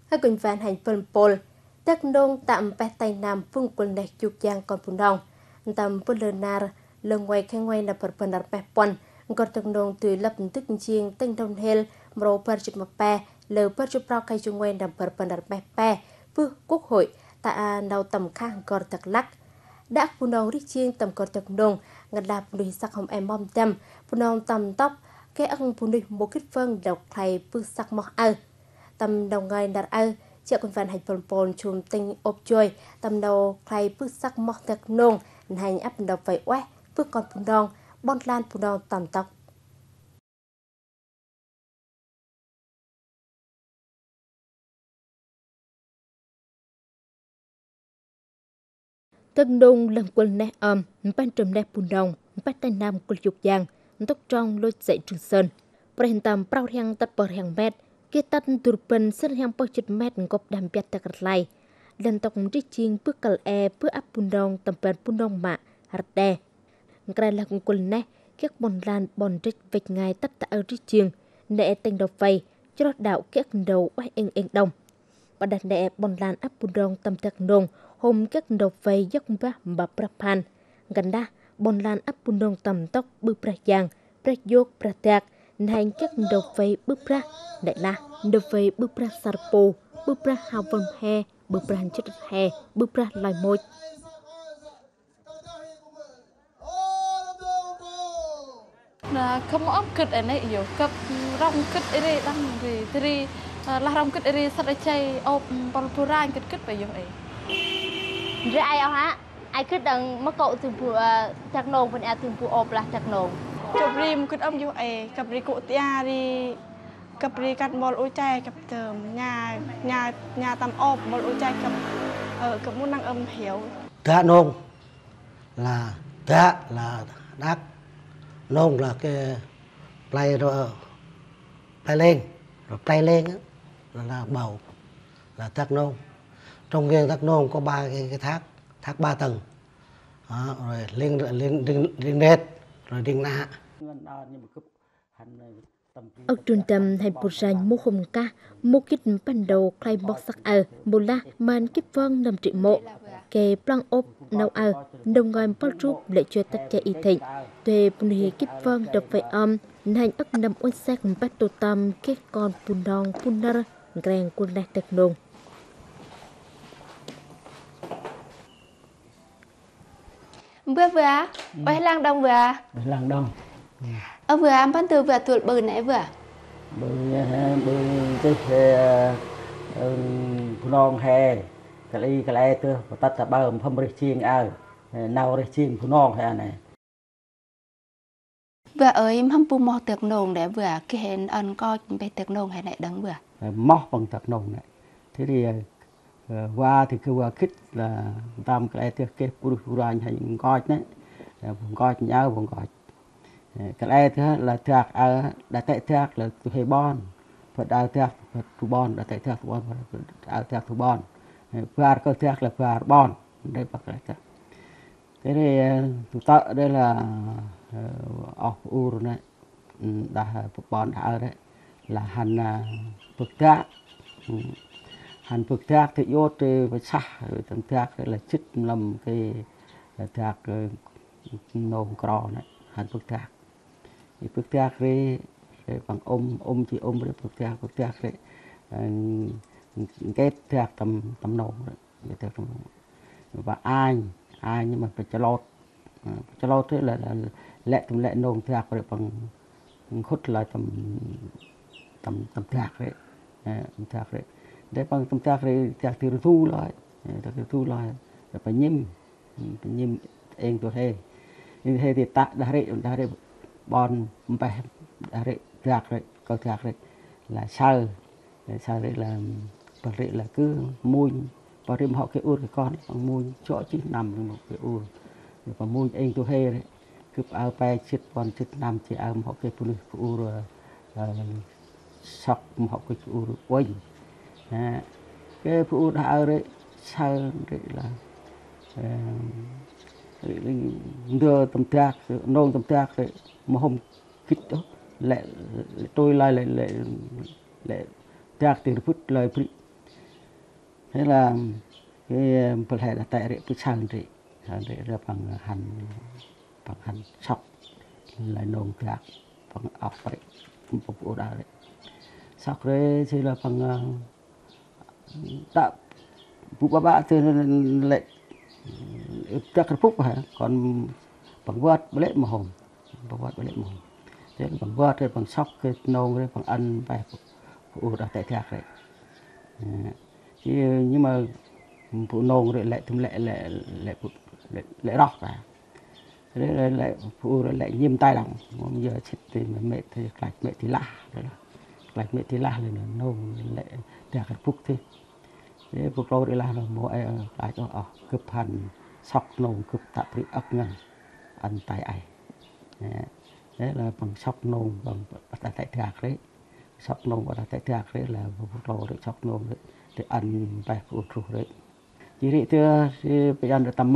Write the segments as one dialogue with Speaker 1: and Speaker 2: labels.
Speaker 1: hay quỳnh vạn hành phân pol tác nông tạm bè tay nam phương quân này chụp giang còn phun đông tạm quân lơ nar lơ ngoài khai ngoài là phần phần bè pon còn tác nông từ lập tức chiên tinh đông hel mro per chụp bè lơ per chụp rau cây chung ngoài là phần bè bè vương quốc hội tại đầu tầm khang còn tạc lắc đã phun đông đi chiên tầm còn tác nông ngặt đạp đuôi sắc hồng em bom tầm phun đông tầm tóc cái ăn phun đi một kích phân độc thầy vương sắc mọc tầm đầu ngày đặt triệu quân văn hành phần pol chùm tinh ốp chui tầm đầu khai bước sắc mọc tạc nông hành áp đầu vầy oe bước con phun đong bon lan phun đong tầm tóc tân đông lần quân nè ban trùm nè phun đong bắt tay nam quân dục giang tóc trong lôi dậy trường sơn bền tầm prao hang tật bờ hang mét kia tắt turpen sân hang bao chục mét ngọc đàm bẹt tạc lại lần tóc đi chiên bước cờ bước áp phun đong tầm bền phun đong mạ hạt đè cái là quân nè các bòn lan bòn trích vạch ngay tắt tạ ở đi chiên nè tên đầu vây cho đạo các đầu oai eng đông và đặt nè bòn lan áp phun đong tầm tạc nông hôm các đầu vây dốc ba bà prapan gần đa bòn lan áp phun đong tầm tóc bự pra giang pra yok pra tạc hành các đầu vây bự pra đại la đầu vây bự pra sarpo bự pra hào vân he bự pra chất he bự pra loài môi
Speaker 2: là không ốm kịch ở này nhiều cặp rong kịch ở đây đang về thì là rong kịch ở đây sát ở chơi ốp balpuran kịch về giống ấy
Speaker 3: rồi ai ao hả ai kịch đằng mắc cậu từ phụ chặt nồng phần từ phụ ốp là chặt nồng
Speaker 2: cặp rim kịch âm giống ấy cặp ri cụ tia đi cặp ri cắt bol ôi chay cặp tờm nhà tầm ốp bol ôi chay cặp muốn năng âm hiểu
Speaker 4: tạ nông là tạ là đắc nông là cái play rồi play lên là bầu là thác nông trong kia thác nông có ba cái thác ba tầng đó, rồi lên nét rồi đinh nạ
Speaker 1: ở trung tâm thành phố Ranh mô hồng ca mô kích ban đầu khai bọc sắc bồ la man kích vong nằm trị mộ kề plăng ốp nâu đồng ngòi bao trúc lệ cho tất cả y thịnh về bùn hì kích vong đập phải hành ức nằm ôn sắc bắt tổ tâm kết con bùn đong bùn nơ gàng quân đại tạc nông
Speaker 3: vừa ôi lang đông ở vừa ban từ vừa tuổi bự nãy vừa
Speaker 5: bự cái non hè cái lẽ tôi tắt là bao không được chiên nào được chiên non hè này
Speaker 3: vừa ơi hâm pu mò tạc nông để vừa cái hẹn ăn coi về tạc nông hay này đắng vừa
Speaker 5: móc bằng tạc nông này thế thì qua thì cứ qua khích là tam cái lẽ cái puran hay coi đấy coi nhau coi cái này thứ là thạc đã tại thạc là hệ bon và đào thạc thu bon đã tại thạc thu bon đào thạc thu bon và có thạc là và bon đây bác lại thạc cái này tụ tạo đây là off ur này đã bon đã đấy là hành phật thạc thì vô từ với xa tầm thạc là chích làm cái thạc nông cỏ này hành phật thạc thì phước thác đấy bằng chỉ đấy phước thác đấy cái thác tầm nổ đấy và ai nhưng mà phải cho lót thế là lệ nông thác rồi bằng khốt là tầm thác đấy để bằng tầm thác đấy thác thì thu lại phải nhím em tôi thế thì tạ đã đấy bon bè đấy thạc đấy câu thạc đấy là sơ đấy là cứ mui và đêm họ cái cái con bằng mui chỗ chứ nằm một cái và mui anh tôi hê đấy cứ ao pe chít bon chít nằm chỉ ao họ cái rồi sọc họ cái quanh cái đã đấy sơ đấy là đưa tầm thạc nông tầm thạc đấy mà không kích đó lại tôi lại thạc từ phút lời thế là cái bờ hè là tại rễ bự sang rễ ra bằng hành sọc lại nồng gạc bằng ọc vậy một bộ đá đấy sọc đấy thì là bằng tạo vụ ba thì lại chắc là phúc hả còn bằng vợt với lệ màu hồng thế là bằng vợt rồi bằng sóc cái nâu rồi bằng ăn vài vụ đã tại thiạc đấy chứ nhưng mà phụ nâu rồi lại thùng lệ đọc cả thế lại phụ rồi lại nghiêm tay đằng bây giờ chết thì mẹ thì lạch mẹ thì lạ đấy là lạch mẹ thì lạ lên nâu lại thiạc cái phúc thế thế phục lâu để làm là mỗi lại cho cướp hành sọc nồng cướp tạm bị ấp ngân ăn tay ấy thế là bằng sọc nồng bằng tại thiạc đấy sọc nồng và tại thiạc đấy là phục lâu để sọc nồng đấy để ăn vài phụ trụ đấy chỉ thị thưa bây giờ được tầm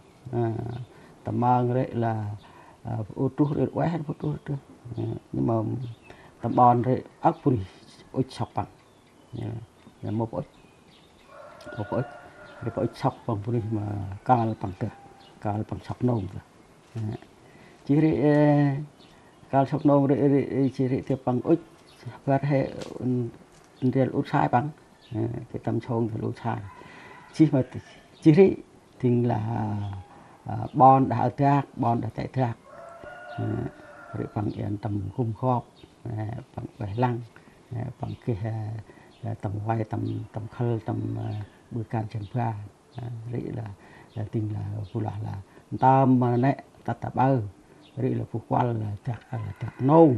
Speaker 5: mang đấy là phụ trụ để quét hết phụ trụ nhưng mà tầm bòn đấy ấp bùi ôi sọc bằng là một ôi để có sọc bằng bùi mà cao bằng sọc nồng chỉ thị cao sọc nồng đấy chỉ thị bằng ôi vật hệ tiền út sai bằng cái tầm sông thì út sai chỉ thị thì là bon đã tại thiạc rồi bằng yên tầm khung khop bằng vải lăng bằng cái tầm quay tầm khơi tầm bữa can chèn pha đấy là tình là phụ là tam mà nè ta bơ đấy là phụ quan là chặt nâu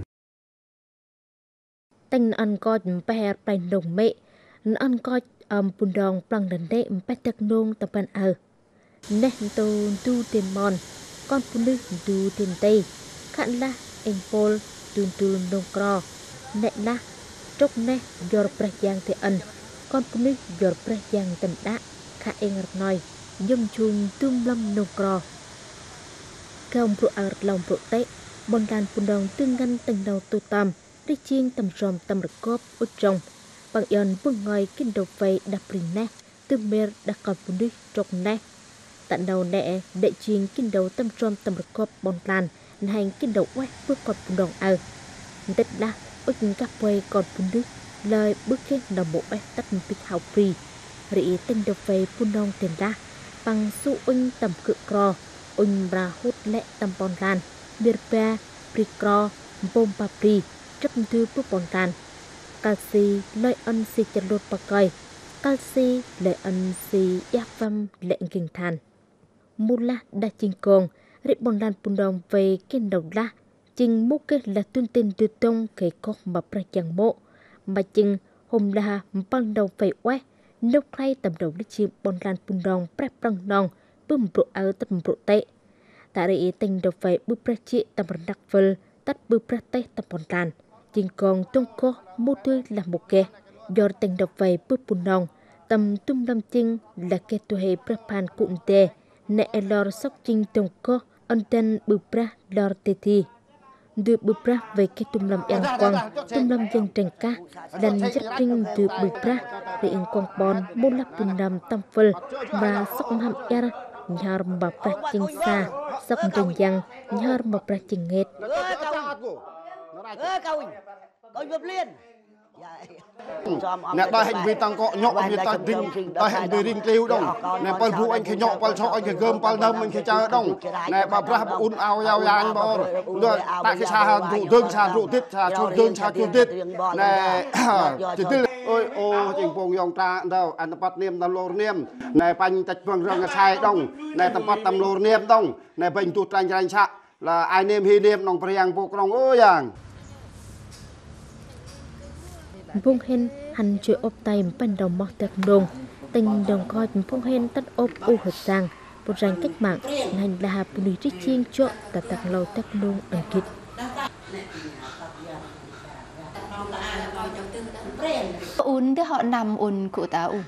Speaker 1: Tên ăn coi bè bành đồng mẹ ăn coi bùn đòn bằng đần đệ bè tạc nông tập bàn nè tô tu tiền mòn con phụ nữ tu tiền tây khăn la anh Paul tu nông cro nè na trúc nè giọt bạch giang thì ăn con phụ nữ giọt bạch giang tận đá khá anh ngặt nói nhung chung tung lâm nông cro không phụ lòng phụ tệ bọn đàn bùn đòn tương ngăn tầng đầu tu tam đi chiên tầm ròm tầm rực cốp út trong bằng yon vương ngòi kinh đầu vây đập rình nè từ mer đã còn phụ nữ trọc nè tận đầu nè đệ chiên kinh đầu tầm ròm tầm rực cốp bọn đàn hành kinh đầu quét bước còn bùn đòn tết đa út các quay còn phụ nữ lời bước khen đầu bộ bét tắt bịch hào free rị tinh đầu vây bùn đòn tiền đa bằng su ung tầm cự cro ung bra hút lệ tầm bọn đàn biệt pe pri cro bom papri chấp thư bước bọn đàn calci lợi ân si chân lột bạc coi calci lợi ân si áp vâm lệ kinh than mula đa chinh con rị bọn đàn bùn đòn về kinh đầu la chinh múc cái là tuân tin từ tông cái con mà pra chẳng mộ mà chinh hôm la bằng đầu phải quét nấu khay tầm đầu đi chim bọn đàn bùn đòn pra prang non bơm bro áo tầm bro tệ tại rị tình đầu phải bút pra chị tầm đặc vờ tắt bút pra tệ tầm bọn đàn chinh con tung co mô tươi là một kẻ do tình đọc về bút bùn nòng tầm tung lâm chinh là kẻ tu hề prapan cụm tê nẹ lor sóc chinh tung co ân tên bút pra lor tê thi đưa bút pra về kẻ tung lâm yang quang tung lâm dân trành ca đành chất trinh đưa bút pra để in quang bon mô lắp bùn nằm tâm phơi và sóc hàm er nhar mà pra chinh xa sóc trành yang nhar mà pra chinh nghệt
Speaker 6: nè đòi hành vi tăng cọ nhọ như ta rinh đòi hành vi rinh kêu đông nè pal ru anh khi nhọ pal cho anh khi gom pal đâm anh khi chơi đông nè bà pra bà un ao yao yang bà rồi tại cái xa ru tương xa ru tít xa chôn tương xa chôn tít nè chỉ tư ôi ô chỉnh phong yong tra đâu anh bắt niệm tam lô niệm nè bánh tạch vâng rong sai đông nè tam bắt tam lô niệm đông nè bánh tụt tranh tranh xạ là ai niệm hi niệm nong priang bốc nong ôi yang
Speaker 1: Phong hen hành chơi ốp tay ban đầu mọc tạc nông tình đồng coi phong hen tắt ốp u hợp giang một ràng cách mạng hành là bùn đi trích chiên chỗ cả tạc lâu tạc nông ẩn kịch
Speaker 7: un thế họ nằm un cụ ta un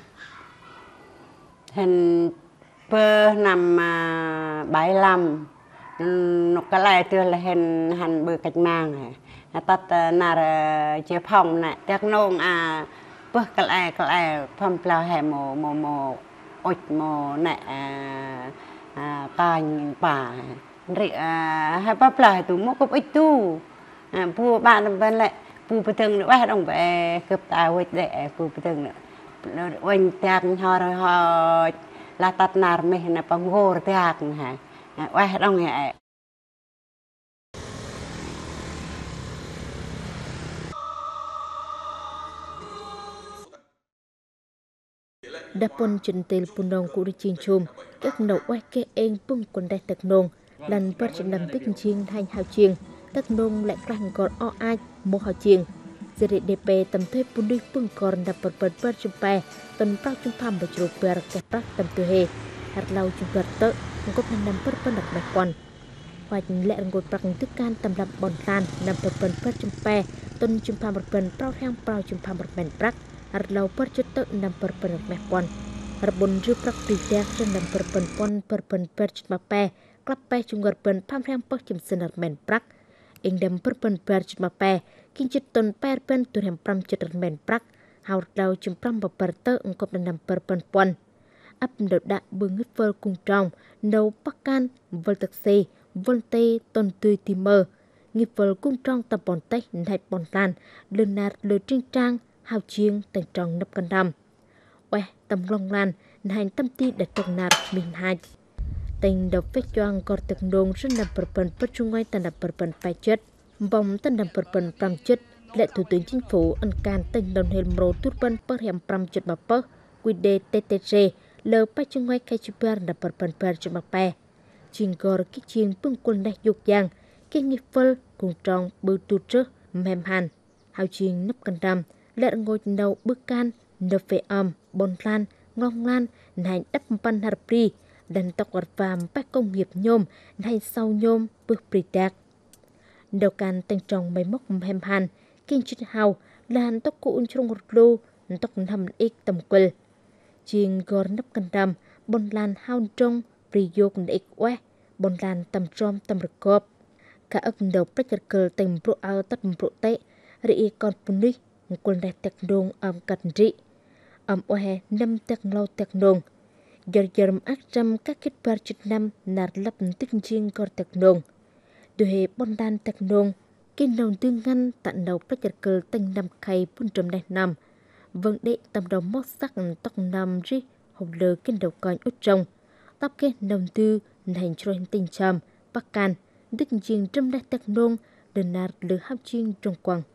Speaker 8: hình bơ nằm bãi làm nó cái lại từ là hình hành bơ cách mạng tắt nà chế phòng nè tạc nông bớt cái lại phong plau hè mồ ôi mồ nè cành bà rị hai bắp lại tụ mốc cốc ít tu pu bạn bên lại pu bê từng nữa ba đồng về cướp tàu hết để pu bê từng nữa oanh tang ho là tạt nار mình là bằng gor tạc hả ba đồng này
Speaker 1: đa pon chân tel punong ku chin chum các nậu oai ke eng pung kon dai tak nong lan par chân nam tích chiên hành hào chiên tak nong lại răng còn o ai mo hào chiên jadi DP tam thuê pun đi pung còn đập bật bật chum pe tuần prao chum pham bạch ruột per ke prak tam tu he hạt lau chum bật tơ có nam per đặc bạch quan hoạch lệ ngột prak tức can tam lập bon tan nam bật chum pe tuần chum pham bật prao hang prao chum pham bật ben prak hạt lau per chut tơ nam per bạch quan Harbon ju prak priyak chen nam perpen chut ma pe klap pe chung garpen pham hang pak chum senar men prak ing dem perpen chut ma pe kin chit ton per pen tu hem pram chut men prak hau dau chum pram ba per tơ ngop nam perpen pon ap ndo da bưng ngit vol cung trong nâu pakan vol tak se vol te ton tươi ti mơ ngit vol cung trong ta pon te nai pon tan lươn nát lươn trinh trang hao chiêng tành trong nấp căn đam quay tầm long lan hành tâm ti đặt trong nát mình hai tành đập vết choang cọt tật nông rất nằm perpen bất trung ngay tành đập perpen phải chết vòng tành đập perpen pram chết lệ thủ tướng chính phủ ăn can tành đồng hel mro tút ban per hem pram chết mà per quy đề ttc lờ phải trung ngay khai super đập perpen per chết mà pe chiên gor kích chiên bưng quân đại dục giang kinh nghiệp phơi cùng trong bự tụt trước mềm hàn hao chiên nấp căn đam lệ ngồi đầu bước can nợ về bon lan ngong lan này đắp pan harpri dan tóc quạt vàm bác công nghiệp nhôm này sau nhôm bước pritak đầu can tăng trồng máy móc hem han kinh chít hào lan tóc cụ trong một lô tóc nằm ít tầm quel chiên gor nắp căn đam bon lan hao trong priyok ít quét bon lan tầm trom tầm rực cọp cả ấp đầu bách chặt cờ tầm pro ao tắt pro tệ rị còn puni quân đại tech nông cật rị ohe năm tech lâu tech nông giờ ác trăm các kết par chit năm nạt lập tích chiên cor tech nông đôi hệ bon đan tech nông kinh đồng tương ngăn tận đầu bách chặt cờ tành năm khay pun trầm đại năm vâng đệ tầm đầu mót sắc tóc năm rị hộp lờ kinh đầu coi út trong tóc kết đồng tư hành cho tình trầm bắc can tích chiên trăm đại tech nông đơn nạt lừa hấp chiên trong quang